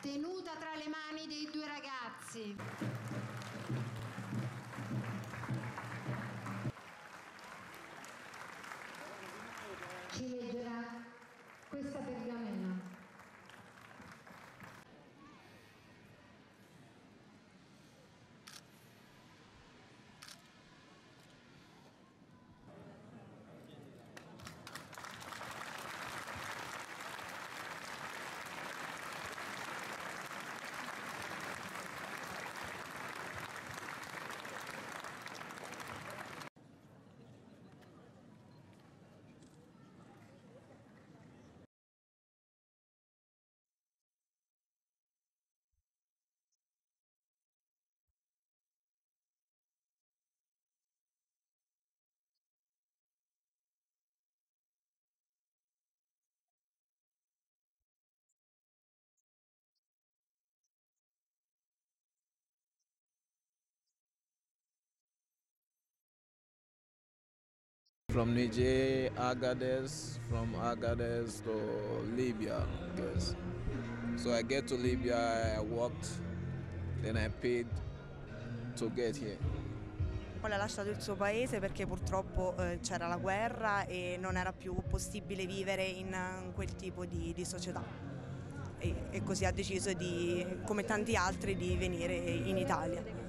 tenuta tra le mani dei due ragazzi. Ci leggerà questa pergamena. From Niger, Agadez, from Agadez to Libya, I guess. So I get to Libya, I walked, then I paid to get here. Poi ha lasciato il suo paese perché purtroppo c'era la guerra e non era più possibile vivere in quel tipo di società. E così ha deciso, come tanti altri, di venire in Italia.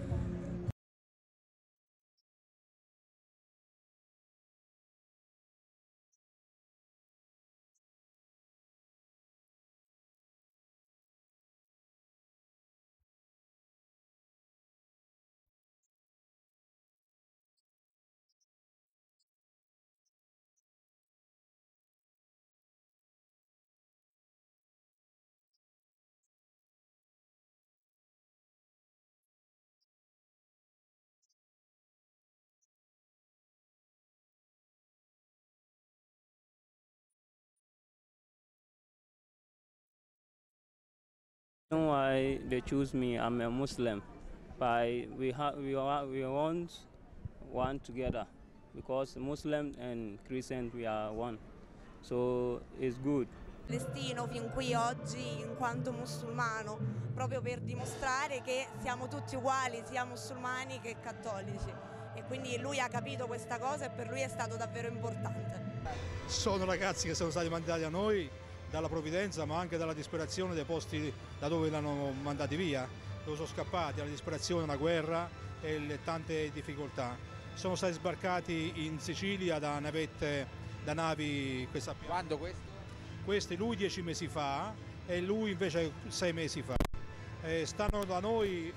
Know why they choose me. I'm a Muslim, but we want one together because Muslim and Christian we are one, so it's good. Destino fin qui oggi in quanto musulmano, proprio per dimostrare che siamo tutti uguali, sia musulmani che cattolici, e quindi lui ha capito questa cosa e per lui è stato davvero importante. Sono ragazzi che sono stati mandati a noi dalla provvidenza, ma anche dalla disperazione dei posti da dove li hanno mandati via, dove sono scappati, alla disperazione, una guerra e le tante difficoltà. Sono stati sbarcati in Sicilia da navette, da navi. Quando questo? Questi lui 10 mesi fa e lui invece 6 mesi fa. Stanno da noi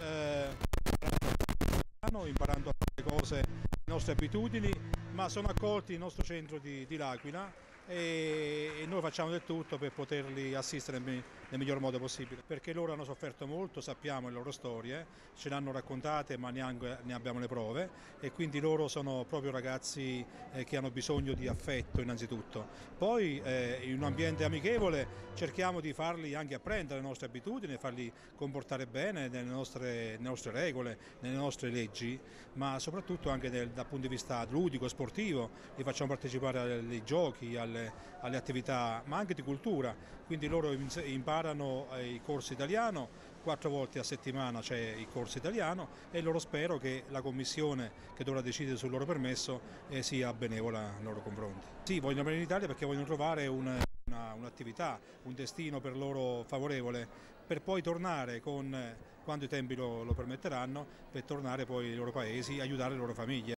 imparando a fare cose, le nostre abitudini, ma sono accolti nel nostro centro di L'Aquila e noi facciamo del tutto per poterli assistere nel miglior modo possibile, perché loro hanno sofferto molto, sappiamo le loro storie, ce le hanno raccontate ma neanche ne abbiamo le prove, e quindi loro sono proprio ragazzi che hanno bisogno di affetto innanzitutto. Poi in un ambiente amichevole cerchiamo di farli anche apprendere le nostre abitudini, farli comportare bene nelle nostre regole, nelle nostre leggi, ma soprattutto anche dal punto di vista ludico, sportivo, li facciamo partecipare ai giochi, alle attività, ma anche di cultura, quindi loro imparano i corsi italiano, 4 volte a settimana c'è il corso italiano, e loro spero che la commissione che dovrà decidere sul loro permesso sia benevola nei loro confronti. Sì, vogliono venire in Italia perché vogliono trovare un'attività, un destino per loro favorevole, per poi tornare quando i tempi lo permetteranno, per tornare poi ai loro paesi, aiutare le loro famiglie.